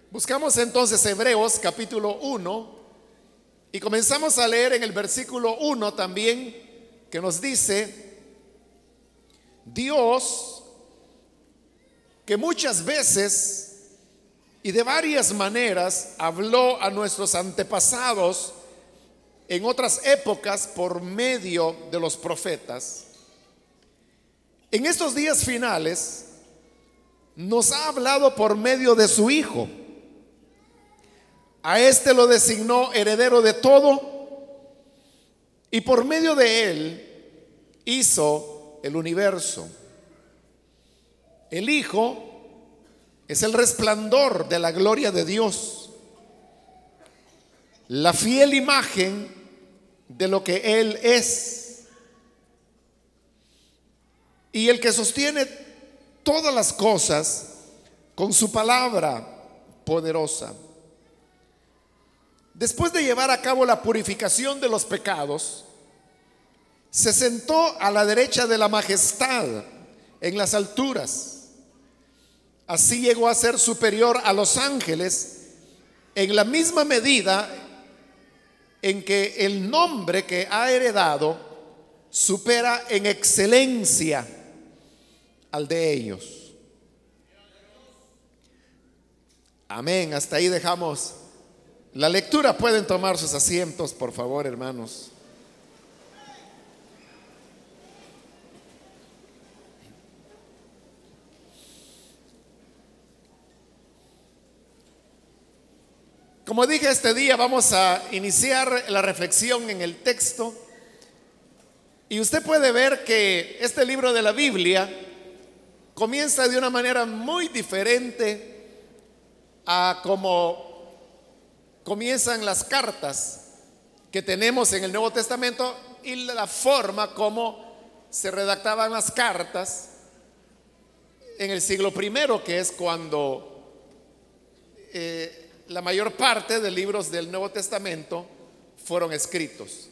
Buscamos entonces Hebreos capítulo 1 y comenzamos a leer en el versículo 1 también, que nos dice: Dios, que muchas veces y de varias maneras habló a nuestros antepasados en otras épocas por medio de los profetas, en estos días finales nos ha hablado por medio de su Hijo. A este lo designó heredero de todo y por medio de él hizo el universo. El Hijo es el resplandor de la gloria de Dios, la fiel imagen de lo que Él es, y el que sostiene todas las cosas con su palabra poderosa. Después de llevar a cabo la purificación de los pecados, se sentó a la derecha de la majestad en las alturas. Así llegó a ser superior a los ángeles en la misma medida en que el nombre que ha heredado supera en excelencia al de ellos. Amén. Hasta ahí dejamos la lectura. Pueden tomar sus asientos, por favor, hermanos. Como dije, este día vamos a iniciar la reflexión en el texto, y usted puede ver que este libro de la Biblia comienza de una manera muy diferente a como comienzan las cartas que tenemos en el Nuevo Testamento y la forma como se redactaban las cartas en el siglo primero, que es cuando la mayor parte de libros del Nuevo Testamento fueron escritos.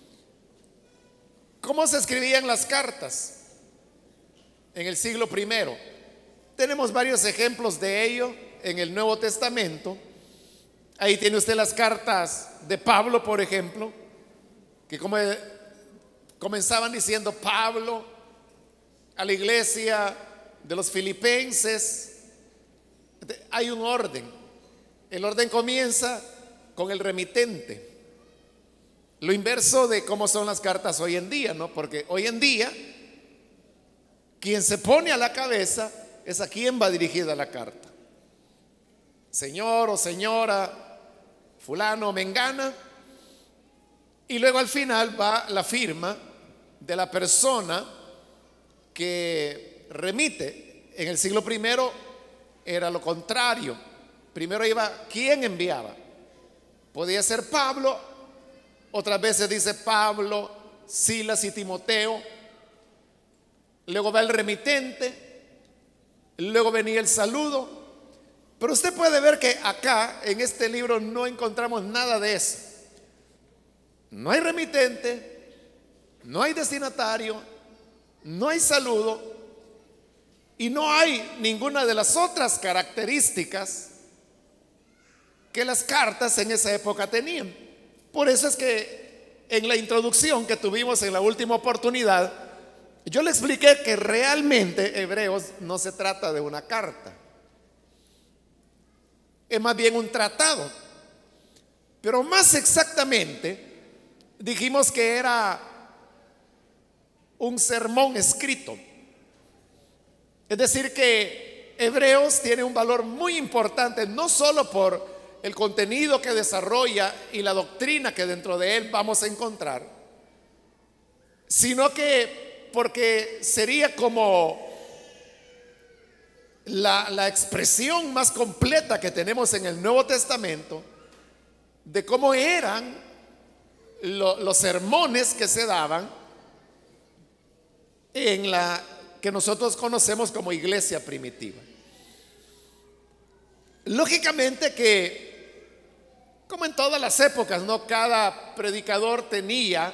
¿Cómo se escribían las cartas en el siglo primero? Tenemos varios ejemplos de ello en el Nuevo Testamento. Ahí tiene usted las cartas de Pablo, por ejemplo, que comenzaban diciendo: Pablo a la iglesia de los filipenses. Hay un orden. El orden comienza con el remitente. Lo inverso de cómo son las cartas hoy en día, ¿no? Porque hoy en día quien se pone a la cabeza es a quien va dirigida la carta. Señor o señora, fulano o mengana. Y luego al final va la firma de la persona que remite. En el siglo primero era lo contrario. Primero iba quien enviaba. Podía ser Pablo, otras veces dice Pablo, Silas y Timoteo. Luego va el remitente, luego venía el saludo. Pero usted puede ver que acá en este libro no encontramos nada de eso. No hay remitente, no hay destinatario, no hay saludo y no hay ninguna de las otras características que las cartas en esa época tenían. Por eso es que en la introducción que tuvimos en la última oportunidad, yo le expliqué que realmente Hebreos no se trata de una carta, es más bien un tratado. Pero más exactamente dijimos que era un sermón escrito. Es decir, que Hebreos tiene un valor muy importante, no solo por el contenido que desarrolla y la doctrina que dentro de él vamos a encontrar, sino que porque sería como la expresión más completa que tenemos en el Nuevo Testamento de cómo eran los sermones que se daban en la que nosotros conocemos como iglesia primitiva. Lógicamente que, como en todas las épocas, ¿no?, cada predicador tenía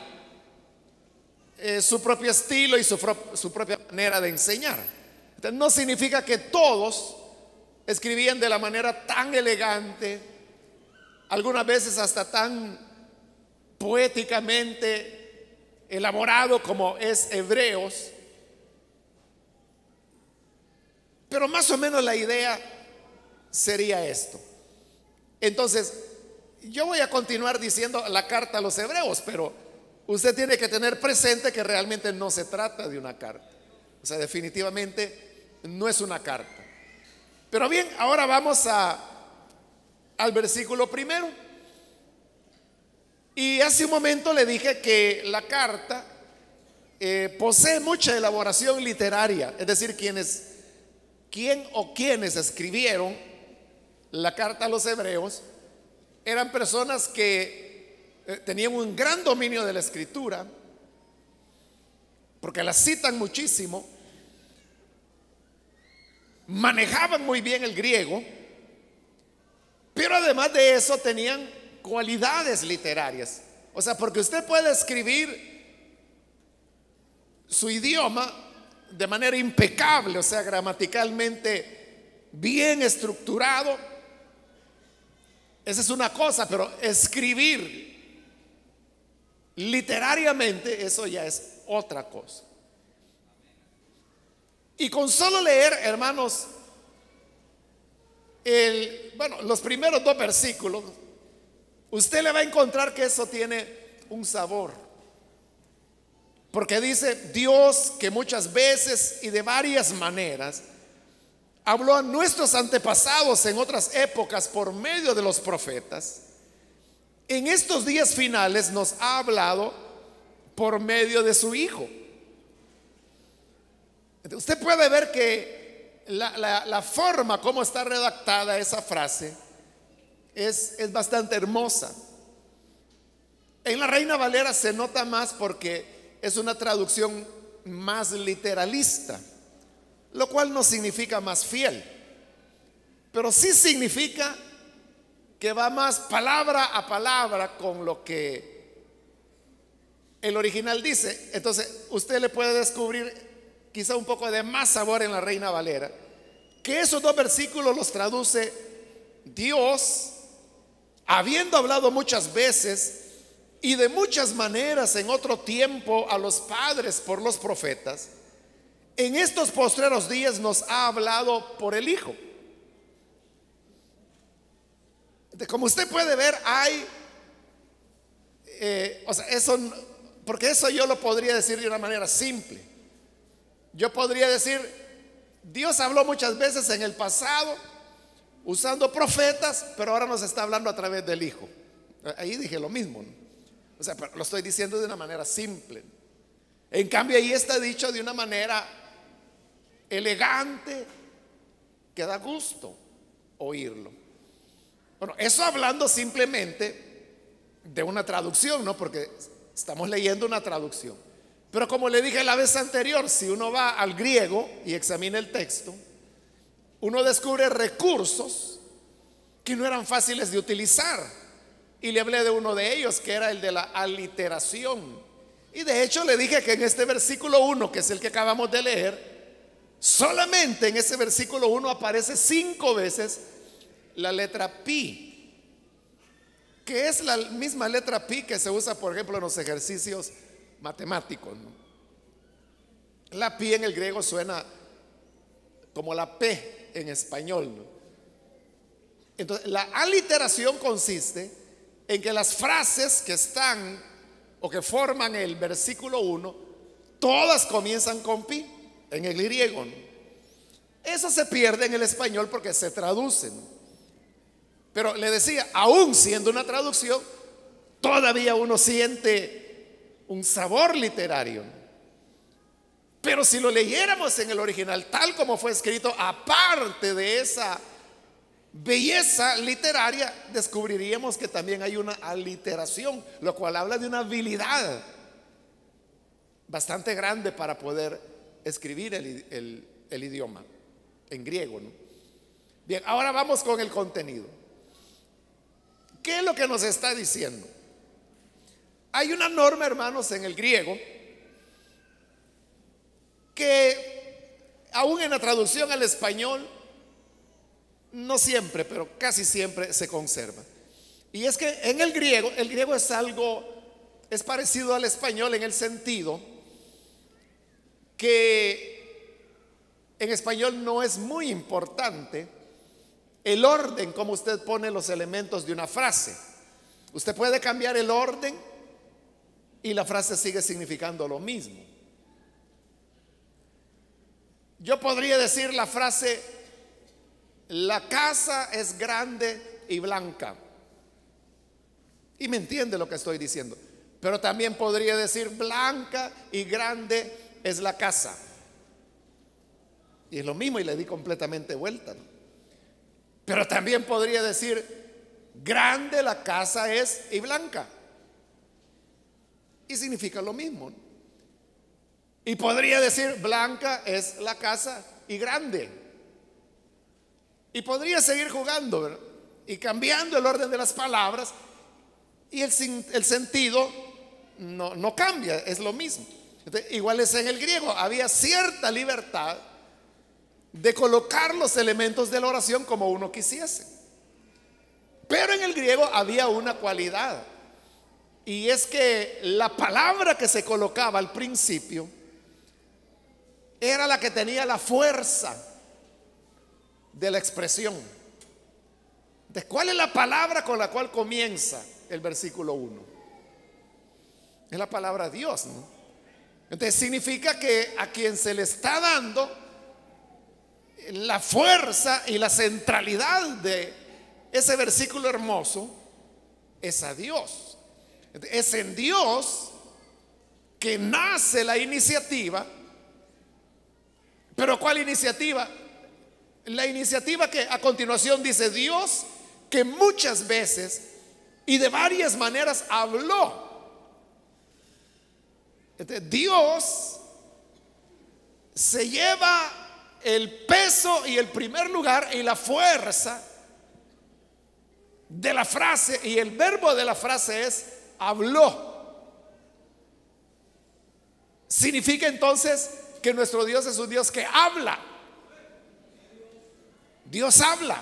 su propio estilo y su propia manera de enseñar. Entonces, no significa que todos escribían de la manera tan elegante, algunas veces hasta tan poéticamente elaborado como es Hebreos. Pero más o menos la idea sería esto. Entonces, yo voy a continuar diciendo la carta a los hebreos, pero usted tiene que tener presente que realmente no se trata de una carta. O sea, definitivamente no es una carta. Pero bien, ahora vamos al versículo primero. Y hace un momento le dije que la carta posee mucha elaboración literaria. Es decir, quienes escribieron la carta a los hebreos eran personas que tenían un gran dominio de la escritura, porque la citan muchísimo, manejaban muy bien el griego, pero además de eso tenían cualidades literarias. O sea, porque usted puede escribir su idioma de manera impecable, o sea, gramaticalmente bien estructurado. Esa es una cosa, pero escribir literariamente, eso ya es otra cosa. Y con solo leer, hermanos, los primeros dos versículos, usted le va a encontrar que eso tiene un sabor. Porque dice: Dios, que muchas veces y de varias maneras habló a nuestros antepasados en otras épocas por medio de los profetas, en estos días finales nos ha hablado por medio de su Hijo. Usted puede ver que la forma como está redactada esa frase es bastante hermosa. En la Reina Valera se nota más porque es una traducción más literalista, lo cual no significa más fiel, pero sí significa que va más palabra a palabra con lo que el original dice. Entonces usted le puede descubrir quizá un poco de más sabor en la Reina Valera, que esos dos versículos los traduce: Dios, habiendo hablado muchas veces y de muchas maneras en otro tiempo a los padres por los profetas, en estos postreros días nos ha hablado por el Hijo. Como usted puede ver, hay o sea, porque eso yo lo podría decir de una manera simple. Yo podría decir: Dios habló muchas veces en el pasado usando profetas, pero ahora nos está hablando a través del Hijo. Ahí dije lo mismo, ¿no? O sea, pero lo estoy diciendo de una manera simple. En cambio, ahí está dicho de una manera elegante que da gusto oírlo. Bueno, eso hablando simplemente de una traducción, ¿no? Porque estamos leyendo una traducción. Pero como le dije la vez anterior, si uno va al griego y examina el texto, uno descubre recursos que no eran fáciles de utilizar. Y le hablé de uno de ellos, que era el de la aliteración. Y de hecho le dije que en este versículo 1, que es el que acabamos de leer, solamente en ese versículo 1 aparece 5 veces la letra pi, que es la misma letra pi que se usa, por ejemplo, en los ejercicios matemáticos, ¿no? La pi en el griego suena como la P en español, ¿no? Entonces, la aliteración consiste en que las frases que están o que forman el versículo 1, todas comienzan con pi en el griego, ¿no? Eso se pierde en el español porque se traducen. Pero le decía, aún siendo una traducción, todavía uno siente un sabor literario. Pero si lo leyéramos en el original tal como fue escrito, aparte de esa belleza literaria, descubriríamos que también hay una aliteración, lo cual habla de una habilidad bastante grande para poder escribir el idioma en griego, ¿no? Bien, ahora vamos con el contenido. ¿Qué es lo que nos está diciendo? Hay una norma, hermanos, en el griego que aún en la traducción al español no siempre, pero casi siempre se conserva. Y es que en el griego es parecido al español en el sentido que en español no es muy importante el orden como usted pone los elementos de una frase. Usted puede cambiar el orden y la frase sigue significando lo mismo. Yo podría decir la frase: la casa es grande y blanca. Y me entiende lo que estoy diciendo. Pero también podría decir: blanca y grande es la casa. Y es lo mismo y le di completamente vuelta, ¿no? Pero también podría decir: grande la casa es y blanca. Y significa lo mismo, ¿no? Y podría decir: blanca es la casa y grande. Y podría seguir jugando, ¿verdad? Y cambiando el orden de las palabras. Y el sentido no cambia, es lo mismo. Entonces, igual es en el griego. Había cierta libertad de colocar los elementos de la oración como uno quisiese. Pero en el griego había una cualidad. Y es que la palabra que se colocaba al principio era la que tenía la fuerza de la expresión. Entonces, ¿cuál es la palabra con la cual comienza el versículo 1? Es la palabra Dios, ¿no? Entonces significa que a quien se le está dando la fuerza y la centralidad de ese versículo hermoso es a Dios. Es en Dios que nace la iniciativa. ¿Pero cuál iniciativa? La iniciativa que a continuación dice: Dios, que muchas veces y de varias maneras habló. Entonces, Dios se lleva el peso y el primer lugar y la fuerza de la frase, y el verbo de la frase es habló. Significa entonces que nuestro Dios es un Dios que habla. Dios habla.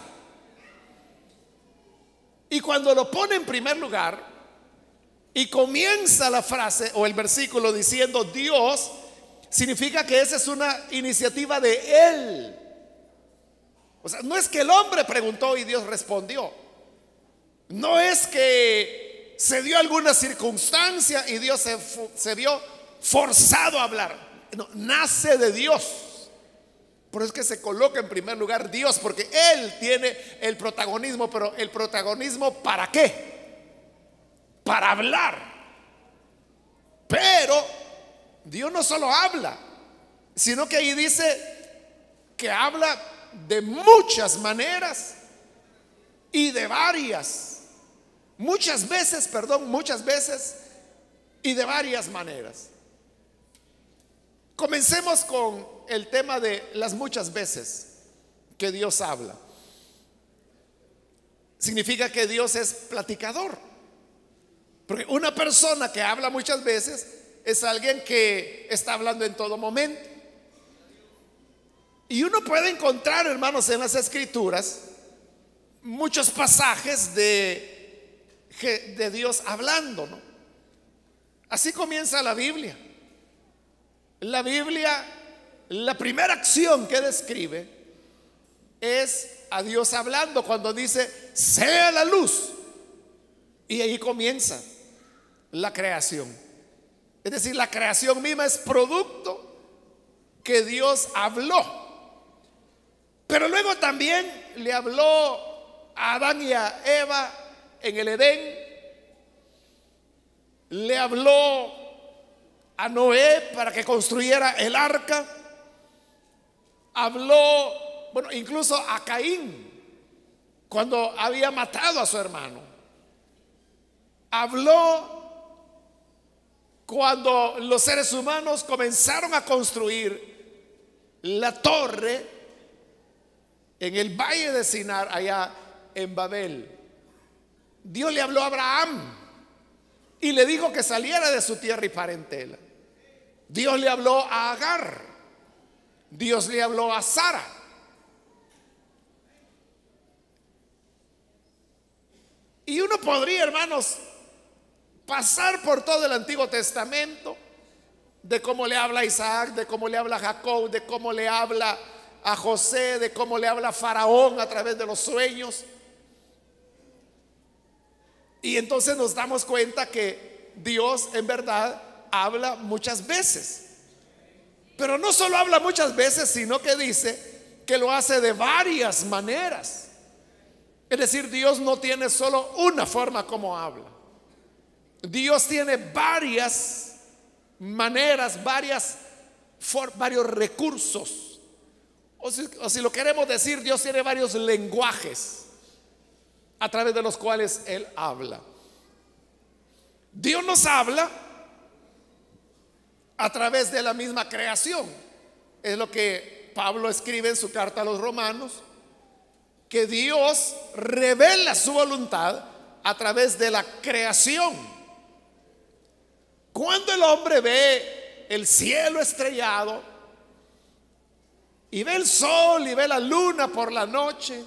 Y cuando lo pone en primer lugar y comienza la frase o el versículo diciendo Dios, significa que esa es una iniciativa de Él. O sea, no es que el hombre preguntó y Dios respondió. No es que se dio alguna circunstancia y Dios se vio forzado a hablar. No, nace de Dios. Por eso es que se coloca en primer lugar Dios, porque Él tiene el protagonismo. Pero el protagonismo, ¿para qué? Para hablar. Pero Dios no solo habla, sino que ahí dice que habla de muchas maneras y de muchas veces y de varias maneras. Comencemos con el tema de las muchas veces que Dios habla. Significa que Dios es platicador. Porque una persona que habla muchas veces es alguien que está hablando en todo momento. Y uno puede encontrar, hermanos, en las Escrituras muchos pasajes de Dios hablando, ¿no? Así comienza la Biblia. La Biblia, la primera acción que describe es a Dios hablando cuando dice sea la luz. Y ahí comienza la creación. Es decir, la creación misma es producto que Dios habló. Pero luego también le habló a Adán y a Eva en el Edén. Le habló a Noé para que construyera el arca. Habló, bueno, incluso a Caín cuando había matado a su hermano. Habló cuando los seres humanos comenzaron a construir la torre en el valle de Sinar, allá en Babel. Dios le habló a Abraham y le dijo que saliera de su tierra y parentela. Dios le habló a Agar. Dios le habló a Sara. Y uno podría, hermanos, pasar por todo el Antiguo Testamento, de cómo le habla a Isaac, de cómo le habla a Jacob, de cómo le habla a José, de cómo le habla a Faraón a través de los sueños. Y entonces nos damos cuenta que Dios en verdad habla muchas veces. Pero no solo habla muchas veces, sino que dice que lo hace de varias maneras. Es decir, Dios no tiene solo una forma como habla. Dios tiene varias maneras, varios recursos. O si lo queremos decir, Dios tiene varios lenguajes a través de los cuales Él habla. Dios nos habla a través de la misma creación. Es lo que Pablo escribe en su carta a los Romanos, que Dios revela su voluntad a través de la creación. Cuando el hombre ve el cielo estrellado y ve el sol y ve la luna por la noche,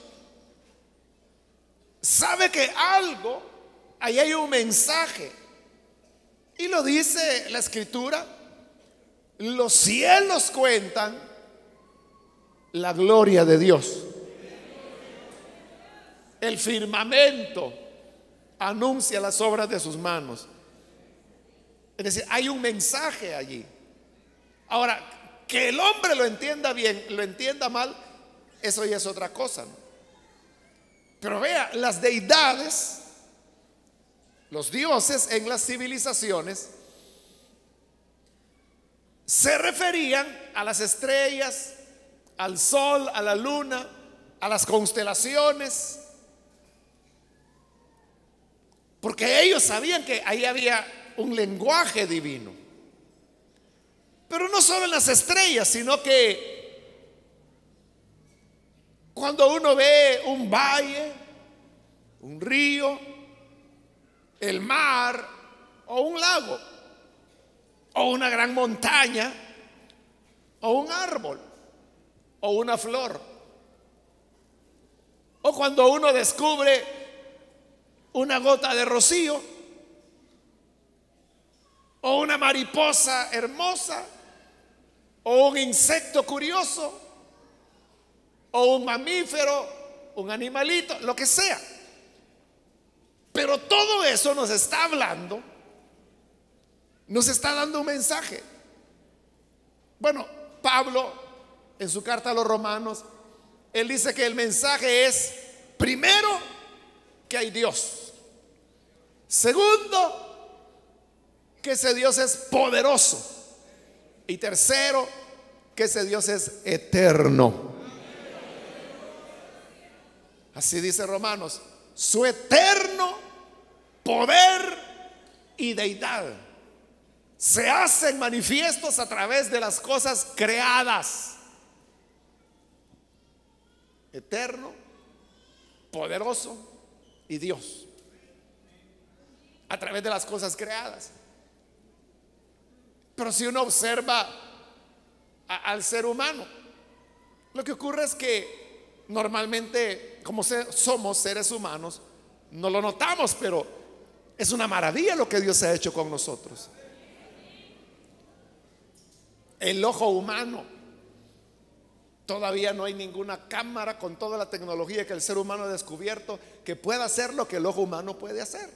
sabe que algo, ahí hay un mensaje. Y lo dice la Escritura: los cielos cuentan la gloria de Dios. El firmamento anuncia las obras de sus manos. Es decir, hay un mensaje allí. Ahora, que el hombre lo entienda bien, lo entienda mal, eso ya es otra cosa, ¿no? Pero vea, las deidades, los dioses en las civilizaciones, se referían a las estrellas, al sol, a la luna, a las constelaciones, porque ellos sabían que ahí había un lenguaje divino. Pero no solo en las estrellas, sino que cuando uno ve un valle, un río, el mar o un lago o una gran montaña o un árbol o una flor, o cuando uno descubre una gota de rocío o una mariposa hermosa o un insecto curioso o un mamífero, un animalito, lo que sea. Pero todo eso nos está hablando, nos está dando un mensaje. Bueno, Pablo en su carta a los Romanos, él dice que el mensaje es, primero, que hay Dios. Segundo, que ese Dios es poderoso. Y tercero, que ese Dios es eterno. Así dice Romanos: su eterno poder y deidad se hacen manifiestos a través de las cosas creadas. Eterno, poderoso y Dios, a través de las cosas creadas. Pero si uno observa al ser humano, lo que ocurre es que normalmente, como somos seres humanos, no lo notamos, pero es una maravilla lo que Dios ha hecho con nosotros. El ojo humano, todavía no hay ninguna cámara con toda la tecnología que el ser humano ha descubierto que pueda hacer lo que el ojo humano puede hacer.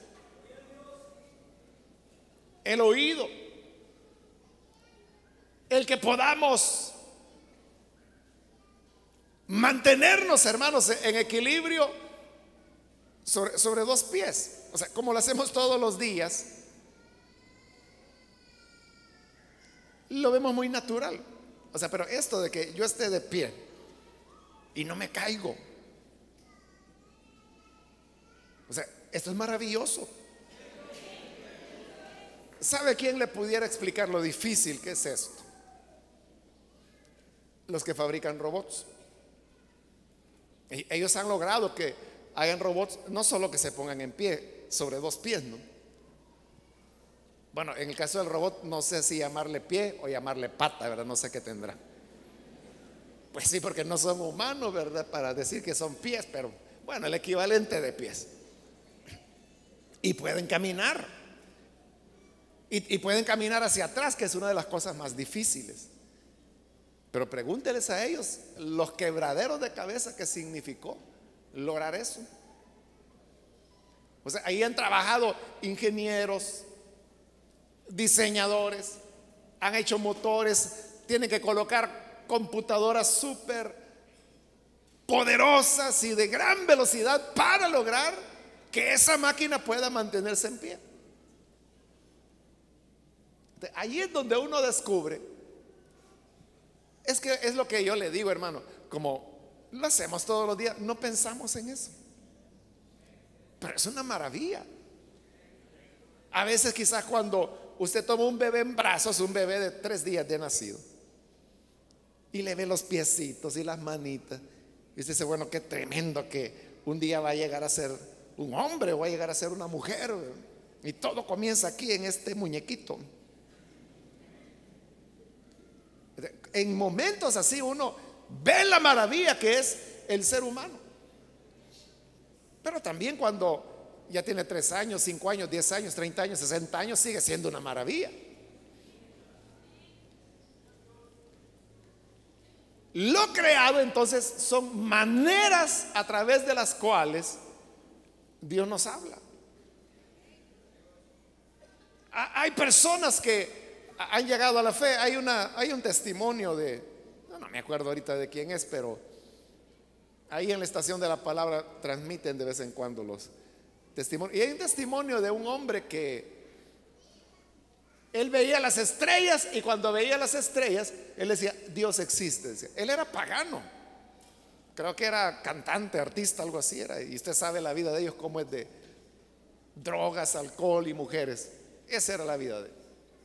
El oído, el que podamos mantenernos, hermanos, en equilibrio sobre dos pies, o sea, como lo hacemos todos los días, lo vemos muy natural. O sea, pero esto de que yo esté de pie y no me caigo, o sea, esto es maravilloso. ¿Sabe quién le pudiera explicar lo difícil que es esto? Los que fabrican robots. Ellos han logrado que hagan robots no solo que se pongan en pie, sobre dos pies, ¿no? Bueno, en el caso del robot no sé si llamarle pie o llamarle pata, ¿verdad? No sé qué tendrá. Pues sí, porque no son humanos, ¿verdad? Para decir que son pies, pero bueno, el equivalente de pies. y pueden caminar. Y pueden caminar hacia atrás, que es una de las cosas más difíciles. Pero pregúnteles a ellos los quebraderos de cabeza que significó lograr eso. O sea, ahí han trabajado ingenieros, diseñadores, han hecho motores, tienen que colocar computadoras súper poderosas y de gran velocidad para lograr que esa máquina pueda mantenerse en pie. Ahí es donde uno descubre, es que es lo que yo le digo, hermano, como lo hacemos todos los días, no pensamos en eso, pero es una maravilla. A veces quizás cuando usted toma un bebé en brazos, un bebé de 3 días de nacido, y le ve los piecitos y las manitas, y usted dice, bueno, qué tremendo que un día va a llegar a ser un hombre o va a llegar a ser una mujer, y todo comienza aquí en este muñequito. En momentos así uno ve la maravilla que es el ser humano. Pero también cuando ya tiene 3 años, 5 años, 10 años, 30 años, 60 años, sigue siendo una maravilla. Lo creado entonces son maneras a través de las cuales Dios nos habla. Hay personas que han llegado a la fe. Hay un testimonio de, no me acuerdo ahorita de quién es, pero ahí en la estación de la palabra transmiten de vez en cuando los testimonios. Y hay un testimonio de un hombre que él veía las estrellas, y cuando veía las estrellas él decía, Dios existe, decía. Él era pagano, creo que era cantante, artista, algo así era. Y usted sabe la vida de ellos, cómo es de drogas, alcohol y mujeres. Esa era la vida de él.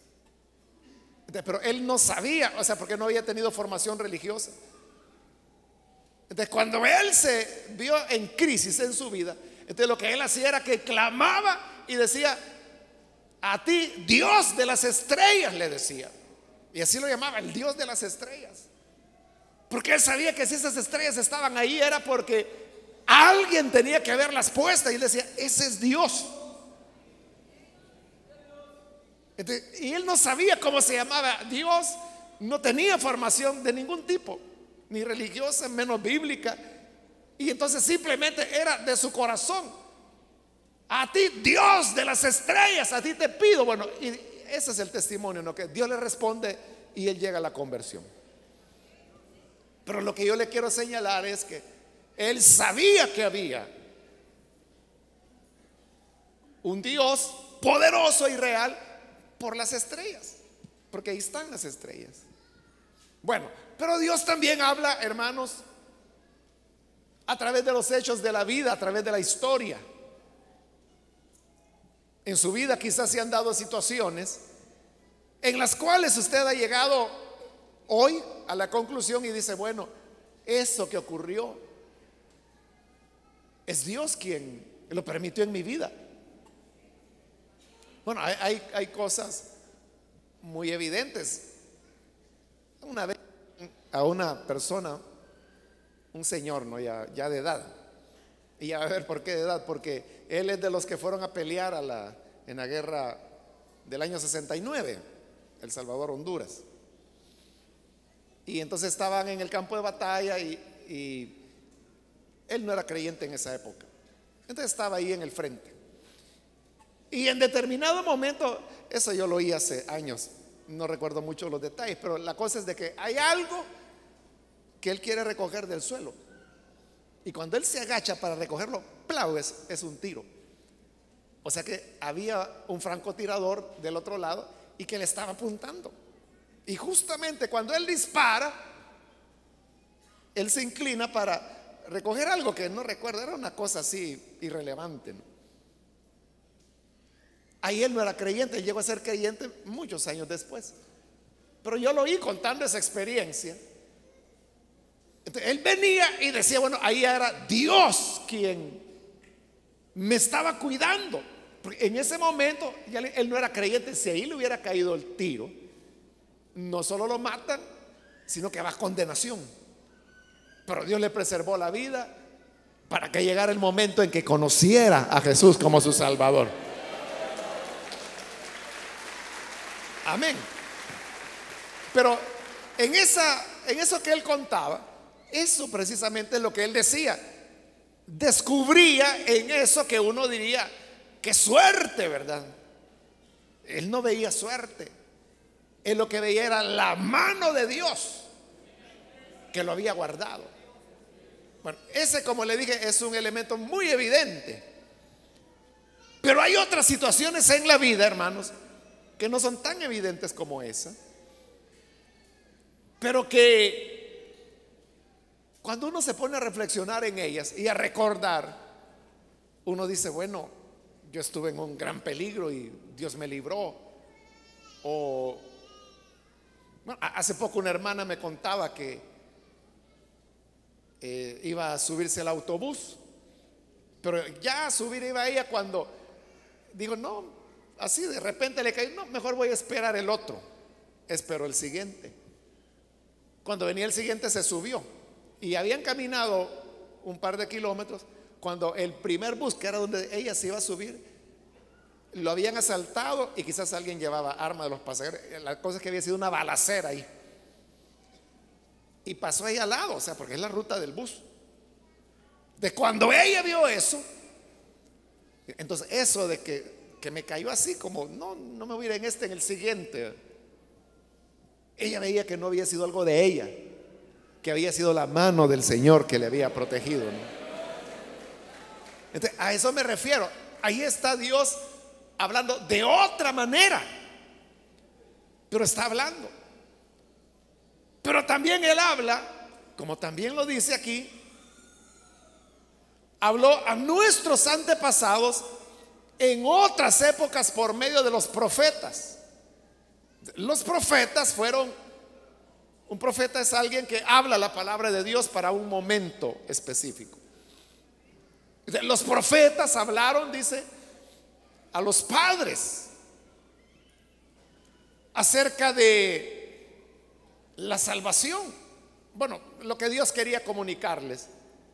Pero él no sabía, o sea, porque no había tenido formación religiosa. Entonces, cuando él se vio en crisis en su vida, entonces lo que él hacía era que clamaba y decía, a ti, Dios de las estrellas, le decía. Y así lo llamaba, el Dios de las estrellas. Porque él sabía que si esas estrellas estaban ahí era porque alguien tenía que haberlas puestas. Y él decía, ese es Dios. Entonces, y él no sabía cómo se llamaba Dios, no tenía formación de ningún tipo, ni religiosa, menos bíblica. Y entonces simplemente era de su corazón. A ti, Dios de las estrellas, a ti te pido. Bueno, y ese es el testimonio, ¿no? Que Dios le responde y él llega a la conversión. Pero lo que yo le quiero señalar es que él sabía que había un Dios poderoso y real por las estrellas, porque ahí están las estrellas. Bueno, pero Dios también habla, hermanos, a través de los hechos de la vida, a través de la historia. En su vida quizás se han dado situaciones en las cuales usted ha llegado hoy a la conclusión y dice, bueno, eso que ocurrió es Dios quien lo permitió en mi vida. Bueno, hay cosas muy evidentes. Una vez a una persona, un señor, ¿no? ya de edad. Y a ver, ¿por qué de edad? Porque él es de los que fueron a pelear en la guerra del año 69, El Salvador, Honduras. Y entonces estaban en el campo de batalla y él no era creyente en esa época. Entonces estaba ahí en el frente. Y en determinado momento, eso yo lo oí hace años, no recuerdo mucho los detalles, pero la cosa es de que hay algo que él quiere recoger del suelo. Y cuando él se agacha para recogerlo, ¡plau!, es un tiro. O sea que había un francotirador del otro lado y que le estaba apuntando. Y justamente cuando él dispara, él se inclina para recoger algo que no recuerdo, era una cosa así irrelevante, ¿no? Ahí él no era creyente, él llegó a ser creyente muchos años después. Pero yo lo oí contando esa experiencia. Entonces, él venía y decía, bueno, ahí era Dios quien me estaba cuidando. Porque en ese momento ya él no era creyente. Si ahí le hubiera caído el tiro, no solo lo matan, sino que va a condenación. Pero Dios le preservó la vida para que llegara el momento en que conociera a Jesús como su Salvador. Amén. Pero en eso que él contaba, eso precisamente es lo que él decía. Descubría en eso que uno diría, qué suerte, ¿verdad? Él no veía suerte. Él lo que veía era la mano de Dios que lo había guardado. Bueno, ese, como le dije, es un elemento muy evidente. Pero hay otras situaciones en la vida, hermanos, que no son tan evidentes como esa, pero que cuando uno se pone a reflexionar en ellas y a recordar, uno dice, bueno, yo estuve en un gran peligro y Dios me libró. O bueno, hace poco una hermana me contaba que iba a subirse al autobús, pero ya a subir iba ella cuando digo, no, así de repente le caí, no, mejor voy a esperar el otro. Esperó el siguiente. Cuando venía el siguiente se subió y habían caminado un par de kilómetros cuando el primer bus, que era donde ella se iba a subir, lo habían asaltado y quizás alguien llevaba arma de los pasajeros. La cosa es que había sido una balacera ahí y pasó ahí al lado, o sea, porque es la ruta del bus. De cuando ella vio eso, entonces eso de que me cayó así como, no me voy a ir en este, en el siguiente. Ella veía que no había sido algo de ella, que había sido la mano del Señor que le había protegido, ¿no? Entonces, a eso me refiero. Ahí está Dios hablando de otra manera, pero está hablando. Pero también Él habla, como también lo dice aquí, habló a nuestros antepasados en otras épocas por medio de los profetas. Los profetas fueron, un profeta es alguien que habla la palabra de Dios para un momento específico. Los profetas hablaron, dice, a los padres acerca de la salvación. Bueno, lo que Dios quería comunicarles.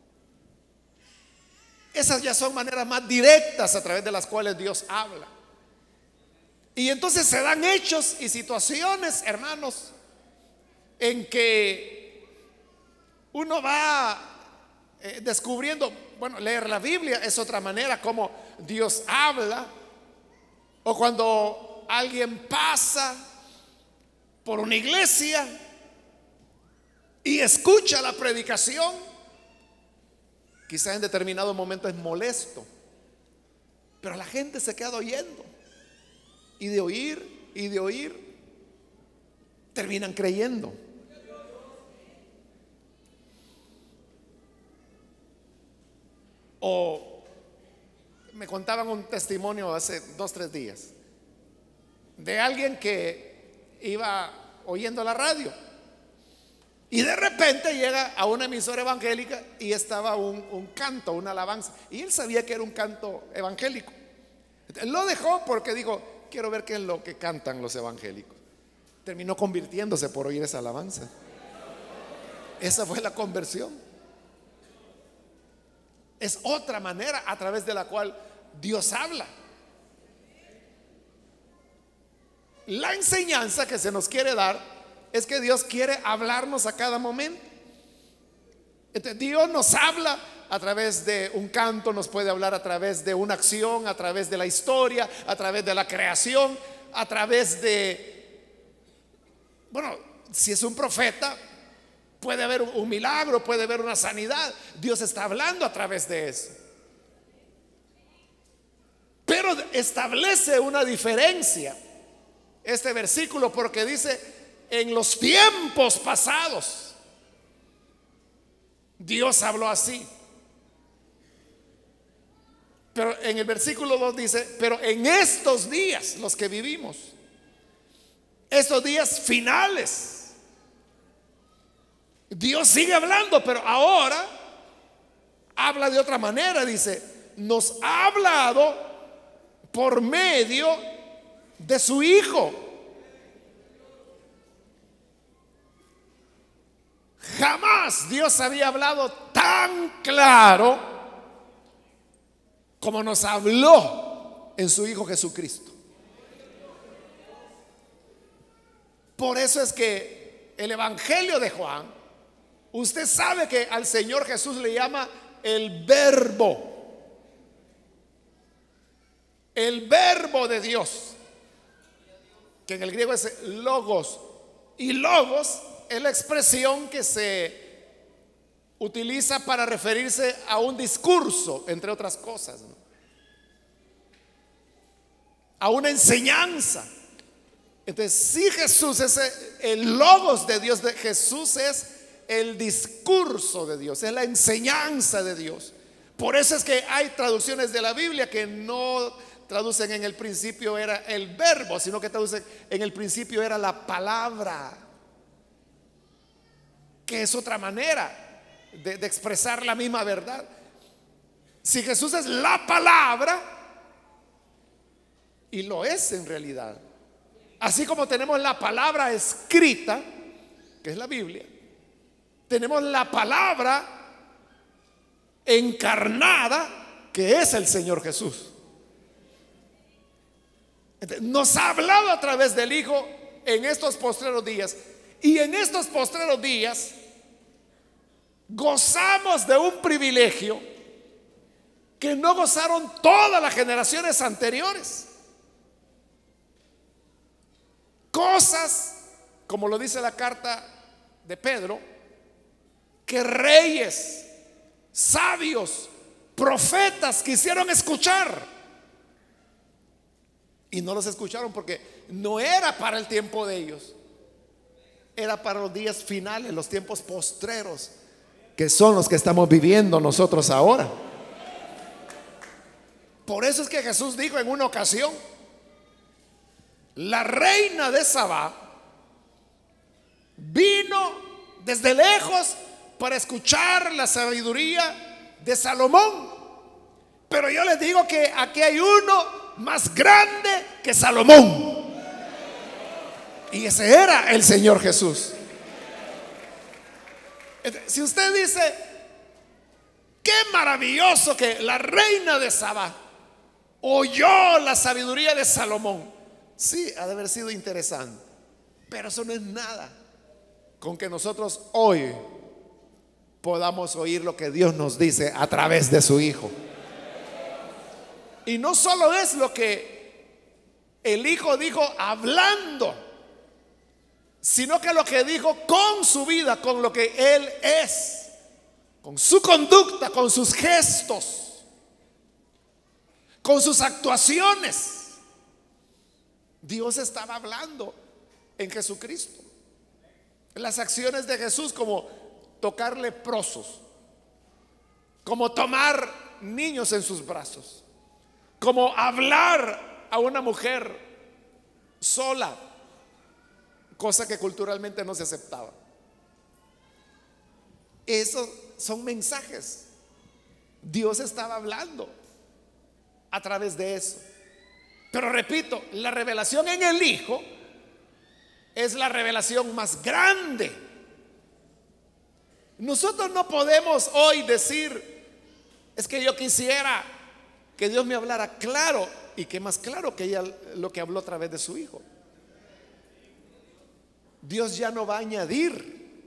Esas ya son maneras más directas a través de las cuales Dios habla. Y entonces se dan hechos y situaciones, hermanos, en que uno va descubriendo, bueno, leer la Biblia es otra manera como Dios habla, o cuando alguien pasa por una iglesia y escucha la predicación, quizás en determinado momento es molesto, pero la gente se queda oyendo, y de oír terminan creyendo. O me contaban un testimonio hace 2-3 días de alguien que iba oyendo la radio y de repente llega a una emisora evangélica y estaba un canto, una alabanza, y él sabía que era un canto evangélico. Lo dejó porque dijo, quiero ver qué es lo que cantan los evangélicos. Terminó convirtiéndose por oír esa alabanza. Esa fue la conversión. Es otra manera a través de la cual Dios habla. La enseñanza que se nos quiere dar es que Dios quiere hablarnos a cada momento. Entonces, Dios nos habla a través de un canto, nos puede hablar a través de una acción, a través de la historia, a través de la creación, a través de, bueno, si es un profeta, puede haber un milagro, puede haber una sanidad. Dios está hablando a través de eso. Pero establece una diferencia este versículo, porque dice, en los tiempos pasados Dios habló así. Pero en el versículo 2 dice, pero en estos días, los que vivimos, estos días finales, Dios sigue hablando, pero ahora habla de otra manera. Dice, nos ha hablado por medio de su Hijo. Jamás Dios había hablado tan claro como nos habló en su Hijo Jesucristo. Por eso es que el Evangelio de Juan, usted sabe que al Señor Jesús le llama el verbo de Dios, que en el griego es logos, y logos es la expresión que se utiliza para referirse a un discurso, entre otras cosas, ¿no? A una enseñanza. Entonces, si Jesús es el logos de Dios, Jesús es el discurso de Dios, es la enseñanza de Dios. Por eso es que hay traducciones de la Biblia que no traducen en el principio era el verbo, sino que traducen en el principio era la palabra, que es otra manera de expresar la misma verdad. Si Jesús es la palabra, y lo es en realidad, así como tenemos la palabra escrita, que es la Biblia, tenemos la palabra encarnada, que es el Señor Jesús. Nos ha hablado a través del Hijo en estos postreros días, y en estos postreros días gozamos de un privilegio que no gozaron todas las generaciones anteriores. Cosas, como lo dice la carta de Pedro, que reyes, sabios, profetas quisieron escuchar y no los escucharon, porque no era para el tiempo de ellos, era para los días finales, los tiempos postreros, que son los que estamos viviendo nosotros ahora. Por eso es que Jesús dijo en una ocasión: la reina de Sabá vino desde lejos para escuchar la sabiduría de Salomón, pero yo les digo que aquí hay uno más grande que Salomón, y ese era el Señor Jesús. Si usted dice: qué maravilloso que la reina de Sabá oyó la sabiduría de Salomón, sí, ha de haber sido interesante, pero eso no es nada con que nosotros hoy podamos oír lo que Dios nos dice a través de su Hijo. Y no solo es lo que el Hijo dijo hablando, sino que lo que dijo con su vida, con lo que Él es, con su conducta, con sus gestos, con sus actuaciones. Dios estaba hablando en Jesucristo. Las acciones de Jesús, como tocar leprosos, como tomar niños en sus brazos, como hablar a una mujer sola, cosa que culturalmente no se aceptaba. Esos son mensajes. Dios estaba hablando a través de eso. Pero repito, la revelación en el Hijo es la revelación más grande. Nosotros no podemos hoy decir: es que yo quisiera que Dios me hablara claro, y que más claro que ella lo que habló a través de su Hijo. Dios ya no va a añadir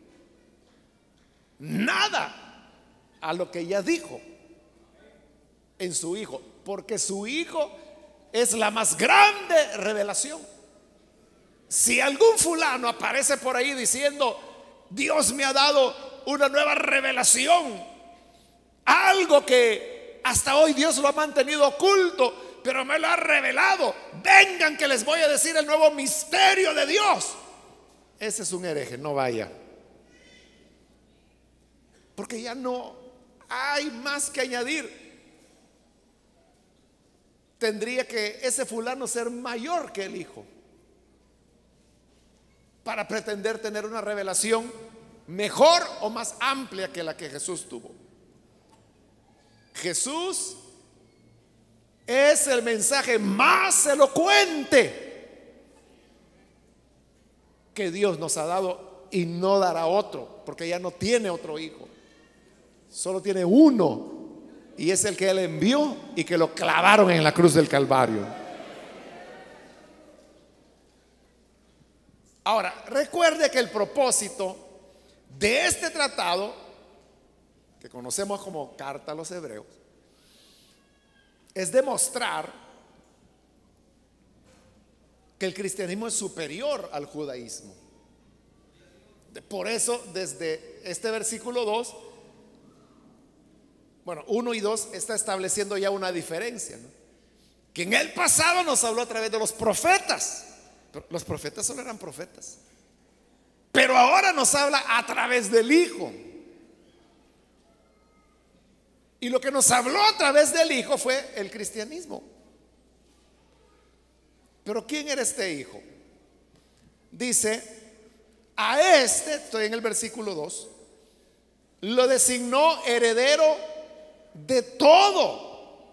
nada a lo que ya dijo en su Hijo, porque su Hijo es la más grande revelación. Si algún fulano aparece por ahí diciendo: Dios me ha dado una nueva revelación, algo que hasta hoy Dios lo ha mantenido oculto, pero me lo ha revelado, vengan que les voy a decir el nuevo misterio de Dios, ese es un hereje, no vaya. Porque ya no hay más que añadir. Tendría que ese fulano ser mayor que el Hijo para pretender tener una revelación mejor o más amplia que la que Jesús tuvo. Jesús es el mensaje más elocuente que Dios nos ha dado, y no dará otro, porque ya no tiene otro Hijo, solo tiene uno, y es el que Él envió y que lo clavaron en la cruz del Calvario. Ahora, recuerde que el propósito de este tratado, que conocemos como Carta a los Hebreos, es demostrar que el cristianismo es superior al judaísmo. Por eso, desde este versículo 2, bueno, 1 y 2 está estableciendo ya una diferencia, ¿no? Que en el pasado nos habló a través de los profetas, pero los profetas solo eran profetas, pero ahora nos habla a través del Hijo. Y lo que nos habló a través del Hijo fue el cristianismo. Pero ¿quién era este Hijo? Dice, a este, estoy en el versículo 2, lo designó heredero de todo.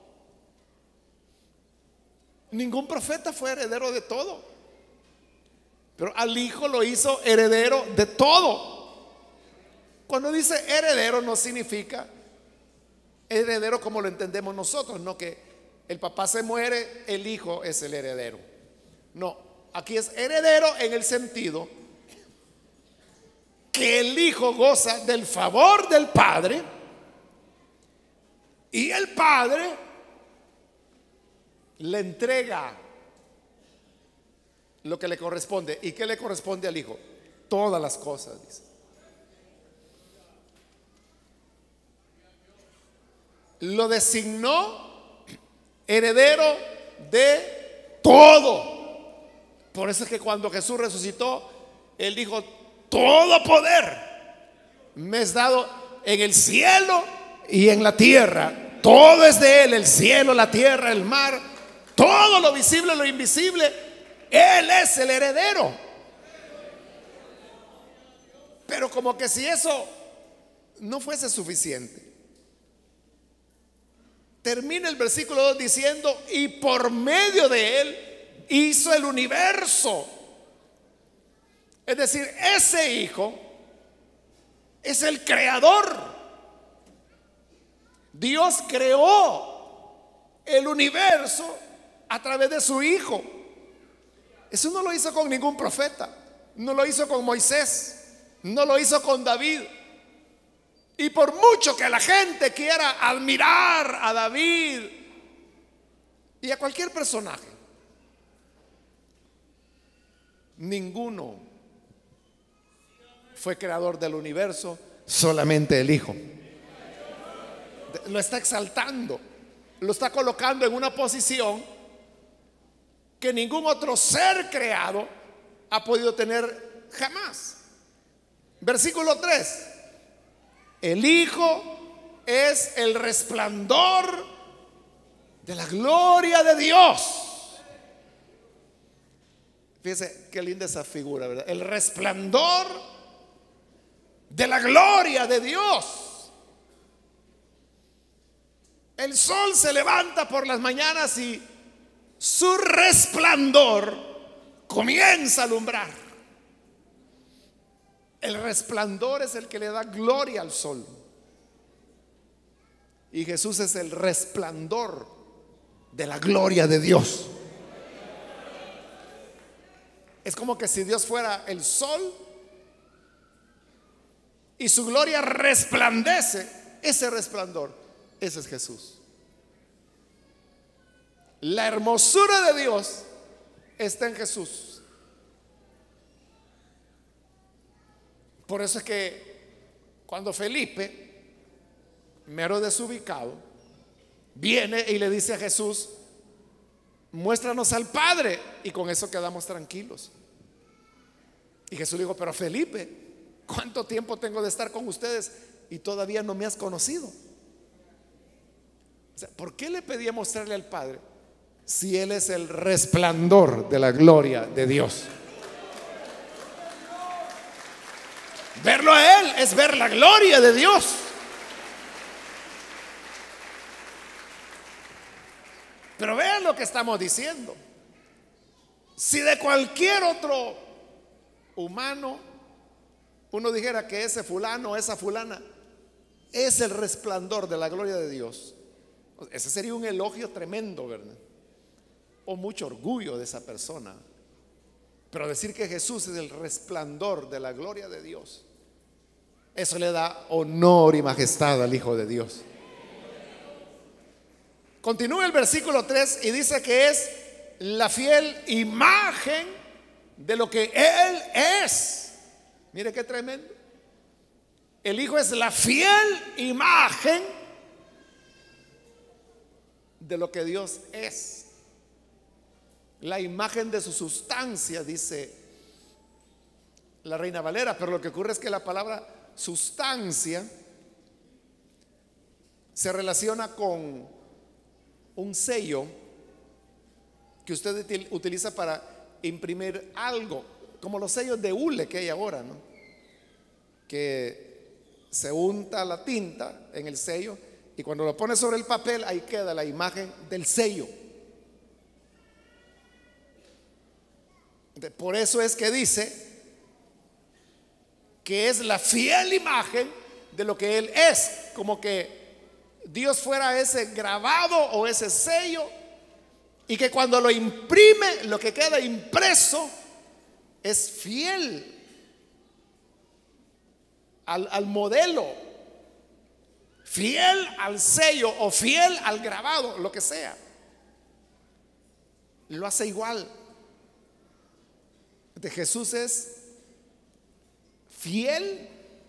Ningún profeta fue heredero de todo, pero al Hijo lo hizo heredero de todo. Cuando dice heredero, no significa heredero como lo entendemos nosotros, no que el papá se muere, el hijo es el heredero. No, aquí es heredero en el sentido que el hijo goza del favor del padre y el padre le entrega lo que le corresponde. ¿Y qué le corresponde al hijo? Todas las cosas, dice. Lo designó heredero de todo. Por eso es que cuando Jesús resucitó, Él dijo: todo poder me es dado en el cielo y en la tierra. Todo es de Él, el cielo, la tierra, el mar, todo lo visible, lo invisible. Él es el heredero. Pero como que si eso no fuese suficiente, termina el versículo 2 diciendo: y por medio de Él hizo el universo. Es decir, ese Hijo es el creador. Dios creó el universo a través de su Hijo. Eso no lo hizo con ningún profeta, no lo hizo con Moisés, no lo hizo con David. Y por mucho que la gente quiera admirar a David y a cualquier personaje, ninguno fue creador del universo, solamente el Hijo. Lo está exaltando, lo está colocando en una posición que ningún otro ser creado ha podido tener jamás. Versículo 3: el Hijo es el resplandor de la gloria de Dios. Fíjense qué linda esa figura, ¿verdad? El resplandor de la gloria de Dios. El sol se levanta por las mañanas y su resplandor comienza a alumbrar. El resplandor es el que le da gloria al sol. Y Jesús es el resplandor de la gloria de Dios. Es como que si Dios fuera el sol y su gloria resplandece. Ese resplandor, ese es Jesús. La hermosura de Dios está en Jesús. Por eso es que cuando Felipe, mero desubicado, viene y le dice a Jesús: muéstranos al Padre, y con eso quedamos tranquilos. Y Jesús le dijo: pero Felipe, ¿cuánto tiempo tengo de estar con ustedes y todavía no me has conocido? O sea, ¿por qué le pedía mostrarle al Padre si Él es el resplandor de la gloria de Dios? Verlo a Él es ver la gloria de Dios. Pero vean lo que estamos diciendo. Si de cualquier otro humano uno dijera que ese fulano o esa fulana es el resplandor de la gloria de Dios, ese sería un elogio tremendo, ¿verdad? O mucho orgullo de esa persona. Pero decir que Jesús es el resplandor de la gloria de Dios, eso le da honor y majestad al Hijo de Dios. Continúa el versículo 3 y dice que es la fiel imagen de lo que Él es. Mire qué tremendo. El Hijo es la fiel imagen de lo que Dios es. La imagen de su sustancia, dice la Reina Valera. Pero lo que ocurre es que la palabra sustancia se relaciona con un sello que usted utiliza para imprimir algo, como los sellos de hule que hay ahora, ¿no? Que se unta la tinta en el sello y cuando lo pone sobre el papel, ahí queda la imagen del sello. Por eso es que dice que es la fiel imagen de lo que Él es, como que Dios fuera ese grabado o ese sello, y que cuando lo imprime, lo que queda impreso es fiel al modelo, fiel al sello o fiel al grabado, lo que sea. Lo hace igual. De Jesús es fiel,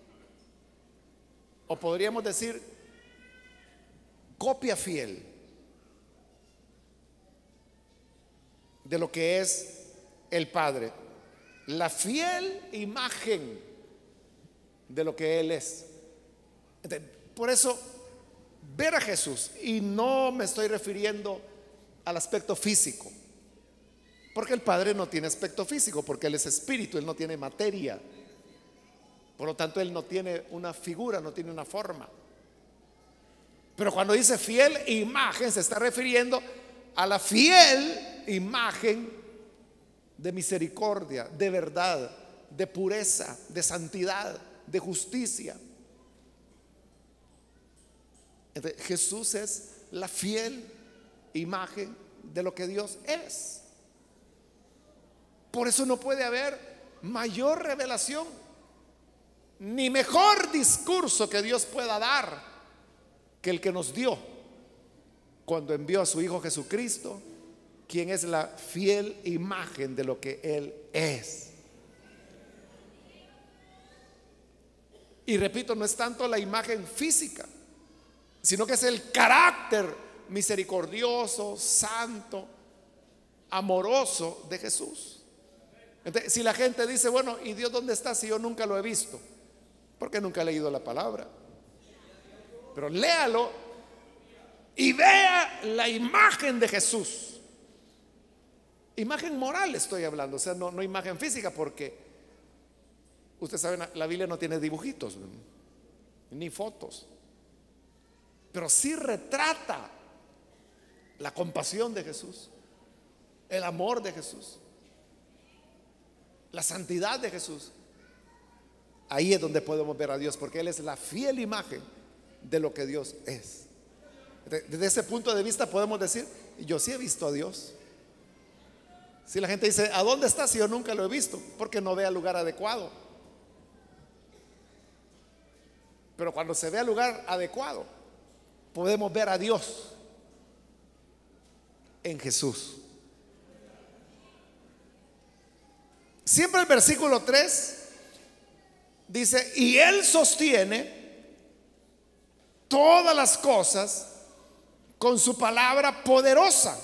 o podríamos decir copia fiel de lo que es el Padre, la fiel imagen de lo que Él es. Por eso, ver a Jesús, y no me estoy refiriendo al aspecto físico, porque el Padre no tiene aspecto físico, porque Él es espíritu, Él no tiene materia. Por lo tanto, Él no tiene una figura, no tiene una forma. Pero cuando dice fiel imagen, se está refiriendo a la fiel imagen de misericordia, de verdad, de pureza, de santidad, de justicia. Entonces, Jesús es la fiel imagen de lo que Dios es. Por eso no puede haber mayor revelación ni mejor discurso que Dios pueda dar que el que nos dio cuando envió a su Hijo Jesucristo, quien es la fiel imagen de lo que Él es. Y repito, no es tanto la imagen física, sino que es el carácter misericordioso, santo, amoroso de Jesús. Entonces, si la gente dice, bueno, ¿y Dios dónde está si yo nunca lo he visto? Porque nunca he leído la palabra. Pero léalo y vea la imagen de Jesús. Imagen moral estoy hablando, o sea, no imagen física, porque ustedes saben, la Biblia no tiene dibujitos ni fotos, pero sí retrata la compasión de Jesús, el amor de Jesús, la santidad de Jesús. Ahí es donde podemos ver a Dios, porque Él es la fiel imagen de lo que Dios es. Desde ese punto de vista podemos decir, yo sí he visto a Dios. Si la gente dice, ¿a dónde está si yo nunca lo he visto? Porque no ve al lugar adecuado. Pero cuando se ve al lugar adecuado, podemos ver a Dios en Jesús. Siempre el versículo 3 dice, y Él sostiene todas las cosas con su palabra poderosa.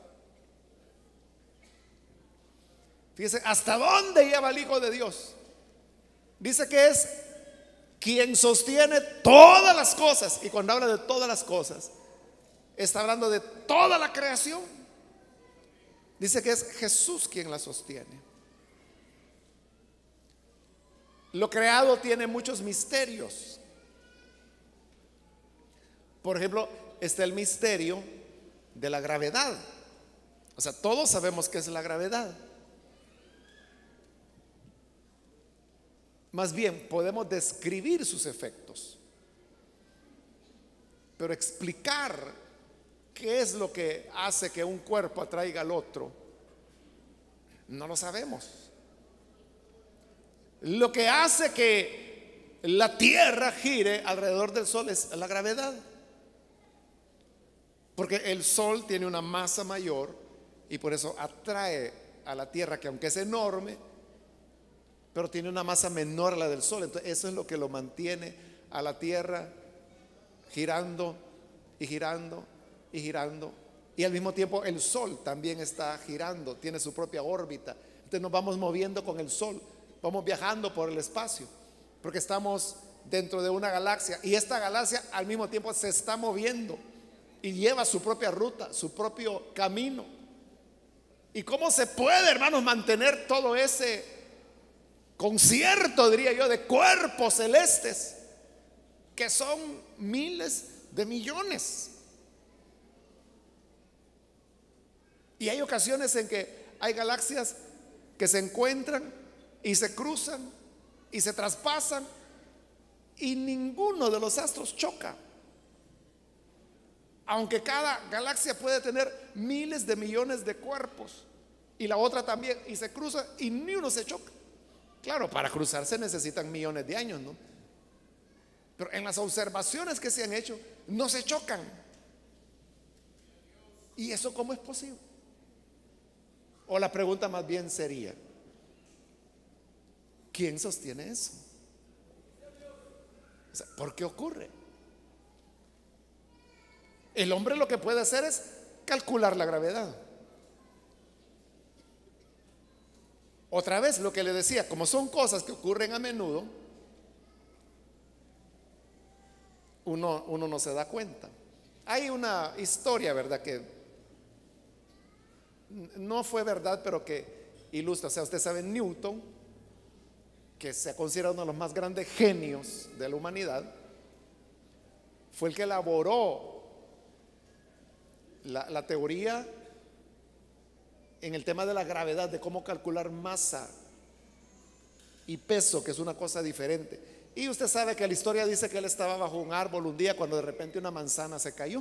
Fíjese hasta dónde lleva el Hijo de Dios. Dice que es quien sostiene todas las cosas. Y cuando habla de todas las cosas, está hablando de toda la creación. Dice que es Jesús quien la sostiene. Lo creado tiene muchos misterios. Por ejemplo, está el misterio de la gravedad. O sea, todos sabemos qué es la gravedad. Más bien, podemos describir sus efectos, pero explicar qué es lo que hace que un cuerpo atraiga al otro, no lo sabemos. Lo que hace que la Tierra gire alrededor del Sol es la gravedad. Porque el Sol tiene una masa mayor y por eso atrae a la Tierra, que aunque es enorme, pero tiene una masa menor a la del Sol. Entonces eso es lo que lo mantiene a la Tierra girando y girando y girando. Y al mismo tiempo el Sol también está girando, tiene su propia órbita. Entonces nos vamos moviendo con el Sol, vamos viajando por el espacio, porque estamos dentro de una galaxia. Y esta galaxia al mismo tiempo se está moviendo y lleva su propia ruta, su propio camino. ¿Y cómo se puede, hermanos, mantener todo ese concierto, diría yo, de cuerpos celestes que son miles de millones? Y hay ocasiones en que hay galaxias que se encuentran y se cruzan y se traspasan y ninguno de los astros choca, aunque cada galaxia puede tener miles de millones de cuerpos y la otra también, y se cruza y ni uno se choca. Claro, para cruzarse necesitan millones de años, ¿no? Pero en las observaciones que se han hecho no se chocan. ¿Y eso cómo es posible? O la pregunta más bien sería, ¿quién sostiene eso? O sea, ¿por qué ocurre? El hombre lo que puede hacer es calcular la gravedad. Otra vez lo que le decía, como son cosas que ocurren a menudo, uno no se da cuenta. Hay una historia, ¿verdad?, que no fue verdad, pero que ilustra. O sea, usted sabe, Newton, que se considera uno de los más grandes genios de la humanidad, fue el que elaboró la teoría en el tema de la gravedad, de cómo calcular masa y peso, que es una cosa diferente. Y usted sabe que la historia dice que él estaba bajo un árbol un día cuando de repente una manzana se cayó.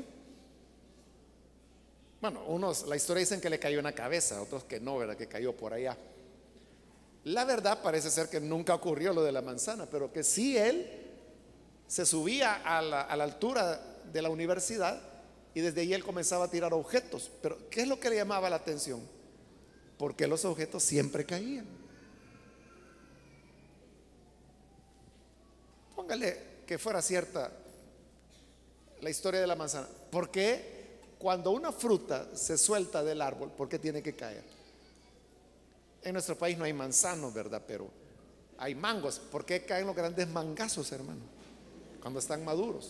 Bueno, unos, la historia dicen que le cayó en la cabeza, otros que no, ¿verdad?, que cayó por allá. La verdad parece ser que nunca ocurrió lo de la manzana, pero que sí él se subía a la altura de la universidad y desde ahí él comenzaba a tirar objetos. Pero ¿qué es lo que le llamaba la atención? Porque los objetos siempre caían. Póngale que fuera cierta la historia de la manzana. ¿Por qué cuando una fruta se suelta del árbol, por qué tiene que caer? En nuestro país no hay manzanos, ¿verdad?, pero hay mangos. ¿Por qué caen los grandes mangazos, hermano, cuando están maduros?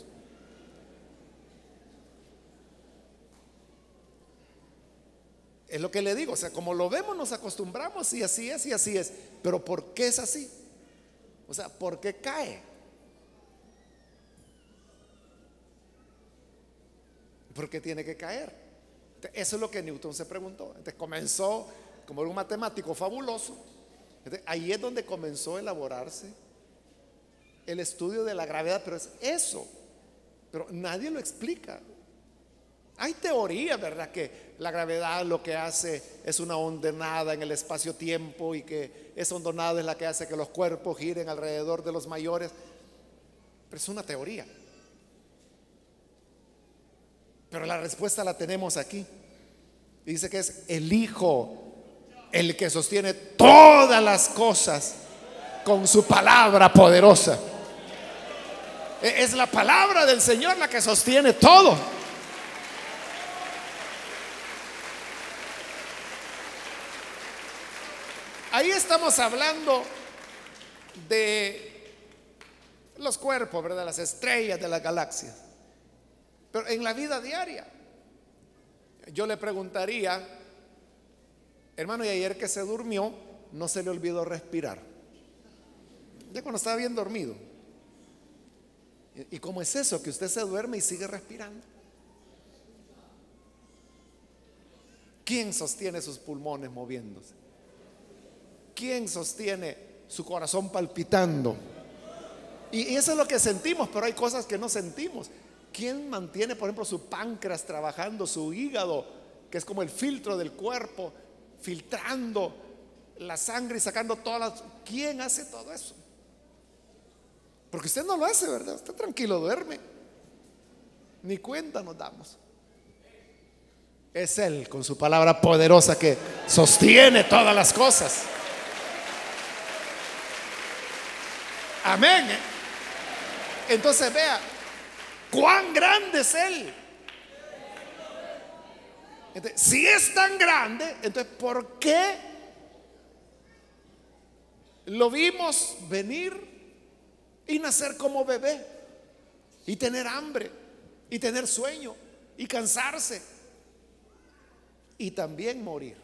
Es lo que le digo, o sea, como lo vemos nos acostumbramos y así es y así es. Pero ¿por qué es así? O sea, ¿por qué cae? ¿Por qué tiene que caer? Eso es lo que Newton se preguntó. Entonces comenzó, como era un matemático fabuloso, ahí es donde comenzó a elaborarse el estudio de la gravedad. Pero es eso, pero nadie lo explica. Hay teorías, ¿verdad?, que la gravedad lo que hace es una hondonada en el espacio-tiempo y que esa hondonada es la que hace que los cuerpos giren alrededor de los mayores. Pero es una teoría. Pero la respuesta la tenemos aquí. Y dice que es el Hijo el que sostiene todas las cosas con su palabra poderosa. Es la palabra del Señor la que sostiene todo. Ahí estamos hablando de los cuerpos, ¿verdad?, las estrellas de las galaxias. Pero en la vida diaria, yo le preguntaría, hermano, y ayer que se durmió, no se le olvidó respirar. Ya cuando estaba bien dormido. ¿Y cómo es eso? Que usted se duerme y sigue respirando. ¿Quién sostiene sus pulmones moviéndose? ¿Quién sostiene su corazón palpitando? Y eso es lo que sentimos, pero hay cosas que no sentimos. ¿Quién mantiene, por ejemplo, su páncreas trabajando, su hígado, que es como el filtro del cuerpo, filtrando la sangre y sacando todas las... ¿Quién hace todo eso? Porque usted no lo hace, ¿verdad? Usted tranquilo duerme, ni cuenta nos damos. Es Él con su palabra poderosa que sostiene todas las cosas. Amén. Entonces vea cuán grande es Él. Entonces, si es tan grande, entonces ¿por qué lo vimos venir y nacer como bebé y tener hambre y tener sueño y cansarse y también morir?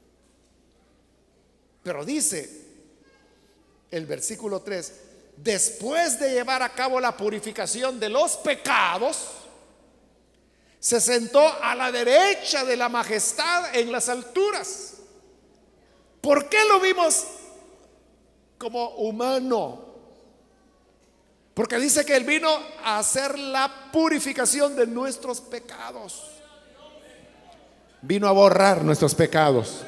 Pero dice el versículo 3: después de llevar a cabo la purificación de los pecados, se sentó a la derecha de la majestad en las alturas. ¿Por qué lo vimos como humano? Porque dice que Él vino a hacer la purificación de nuestros pecados. Vino a borrar nuestros pecados.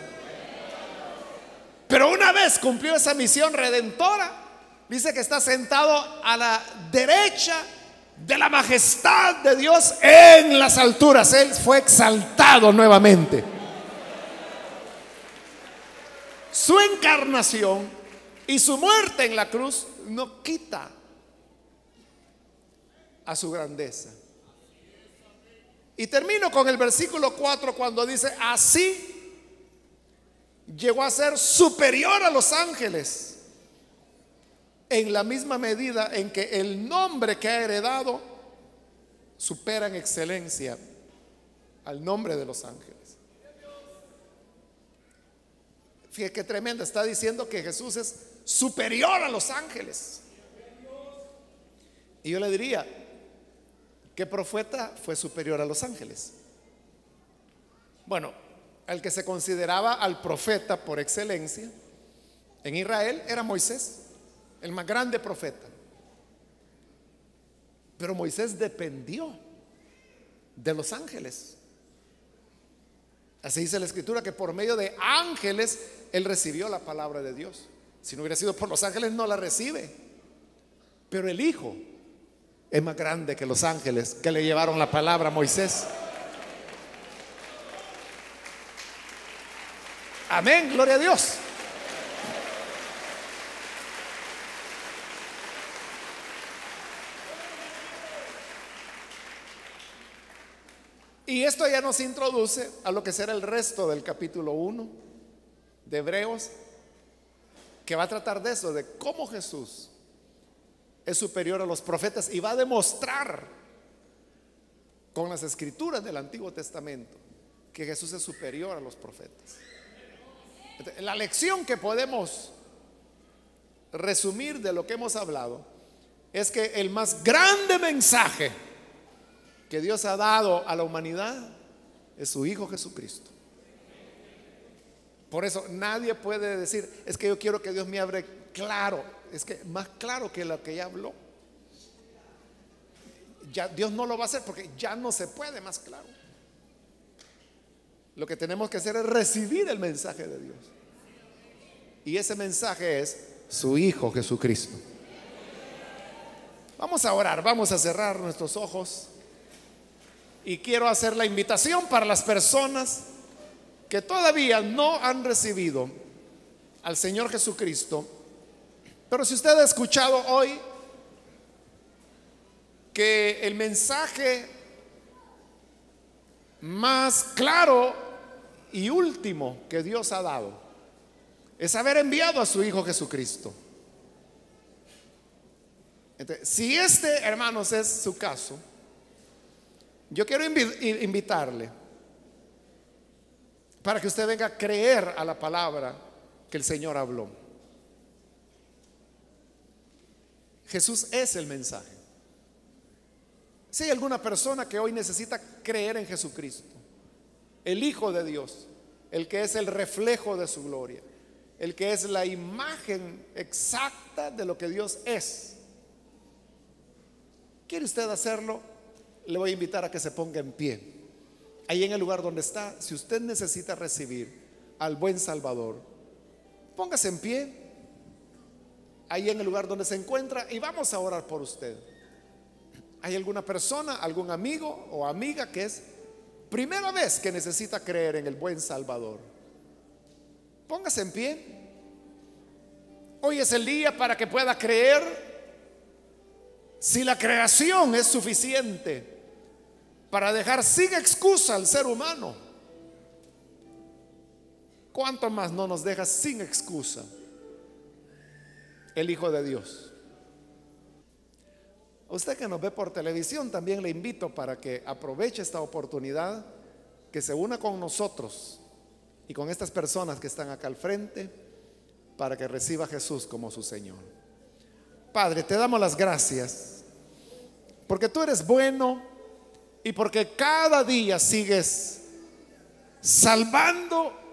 Pero una vez cumplió esa misión redentora, dice que está sentado a la derecha de la majestad de Dios en las alturas. Él fue exaltado nuevamente. Su encarnación y su muerte en la cruz no quita a su grandeza. Y termino con el versículo 4 cuando dice: así llegó a ser superior a los ángeles en la misma medida en que el nombre que ha heredado supera en excelencia al nombre de los ángeles. Fíjate qué tremendo, está diciendo que Jesús es superior a los ángeles. Y yo le diría: ¿qué profeta fue superior a los ángeles? Bueno, el que se consideraba al profeta por excelencia en Israel era Moisés, el más grande profeta. Pero Moisés dependió de los ángeles. Así dice la escritura, que por medio de ángeles él recibió la palabra de Dios. Si no hubiera sido por los ángeles, no la recibe. Pero el Hijo es más grande que los ángeles que le llevaron la palabra a Moisés. Amén, gloria a Dios. Y esto ya nos introduce a lo que será el resto del capítulo 1 de Hebreos, que va a tratar de eso, de cómo Jesús es superior a los profetas, y va a demostrar con las escrituras del Antiguo Testamento que Jesús es superior a los profetas. La lección que podemos resumir de lo que hemos hablado es que el más grande mensaje que Dios ha dado a la humanidad es su Hijo Jesucristo. Por eso nadie puede decir: es que yo quiero que Dios me hable claro. Es que más claro que lo que ya habló, ya Dios no lo va a hacer, porque ya no se puede más claro. Lo que tenemos que hacer es recibir el mensaje de Dios, y ese mensaje es su Hijo Jesucristo. Vamos a orar, vamos a cerrar nuestros ojos, y quiero hacer la invitación para las personas que todavía no han recibido al Señor Jesucristo. Pero si usted ha escuchado hoy que el mensaje más claro y último que Dios ha dado es haber enviado a su Hijo Jesucristo. Entonces, si este, hermanos, es su caso, yo quiero invitarle para que usted venga a creer a la palabra que el Señor habló. Jesús es el mensaje. Si hay alguna persona que hoy necesita creer en Jesucristo, el Hijo de Dios, el que es el reflejo de su gloria, el que es la imagen exacta de lo que Dios es, ¿quiere usted hacerlo? Le voy a invitar a que se ponga en pie. Ahí en el lugar donde está, si usted necesita recibir al buen Salvador, Póngase en pie ahí en el lugar donde se encuentra y vamos a orar por usted. ¿Hay alguna persona, algún amigo o amiga que es primera vez que necesita creer en el buen Salvador? Póngase en pie. Hoy es el día para que pueda creer. Si la creación es suficiente para dejar sin excusa al ser humano, ¿cuánto más no nos deja sin excusa el Hijo de Dios? A usted que nos ve por televisión, también le invito para que aproveche esta oportunidad, que se una con nosotros y con estas personas que están acá al frente, para que reciba a Jesús como su Señor. Padre, te damos las gracias porque tú eres bueno y porque cada día sigues salvando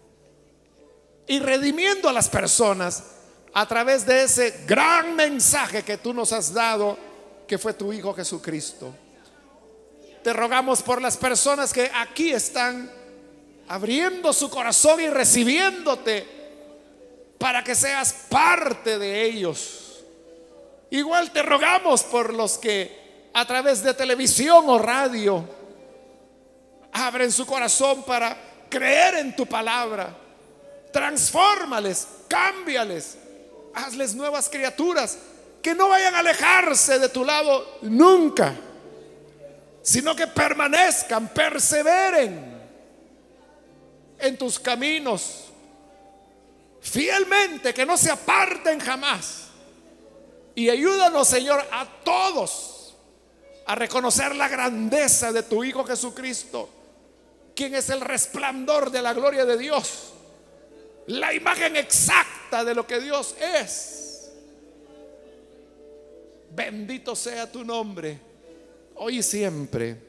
y redimiendo a las personas a través de ese gran mensaje que tú nos has dado, que fue tu Hijo Jesucristo. Te rogamos por las personas que aquí están abriendo su corazón y recibiéndote para que seas parte de ellos. Igual te rogamos por los que a través de televisión o radio abren su corazón para creer en tu palabra. Transfórmales, cámbiales, hazles nuevas criaturas, que no vayan a alejarse de tu lado nunca, sino que permanezcan, perseveren en tus caminos fielmente, que no se aparten jamás. Y ayúdanos, Señor, a todos a reconocer la grandeza de tu Hijo Jesucristo, quien es el resplandor de la gloria de Dios, la imagen exacta de lo que Dios es. Bendito sea tu nombre, hoy y siempre.